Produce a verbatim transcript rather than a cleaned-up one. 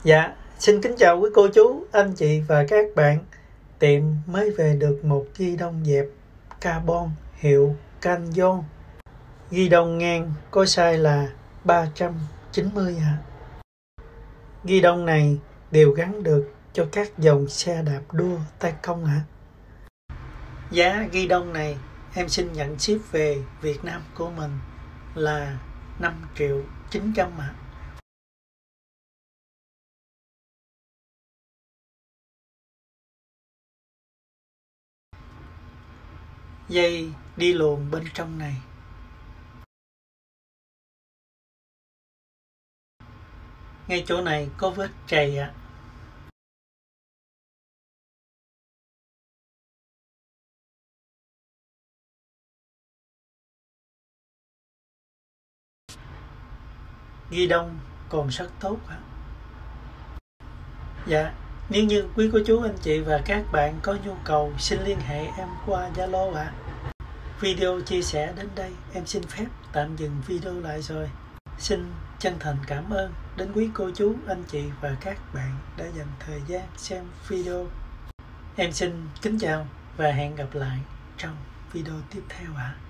Dạ, xin kính chào quý cô chú, anh chị và các bạn. Tiệm mới về được một ghi đông dẹp carbon hiệu Canyon. Ghi đông ngang có size là ba trăm chín mươi ạ. Ghi đông này đều gắn được cho các dòng xe đạp đua tay công ạ. Giá ghi đông này em xin nhận ship về Việt Nam của mình là năm triệu chín trăm ạ. Dây đi luồn bên trong này. Ngay chỗ này có vết trầy ạ. Ghi đông còn rất tốt ạ. Dạ, nếu như quý cô chú anh chị và các bạn có nhu cầu xin liên hệ em qua Zalo ạ. Video chia sẻ đến đây em xin phép tạm dừng video lại rồi. Xin chân thành cảm ơn đến quý cô chú anh chị và các bạn đã dành thời gian xem video. Em xin kính chào và hẹn gặp lại trong video tiếp theo ạ.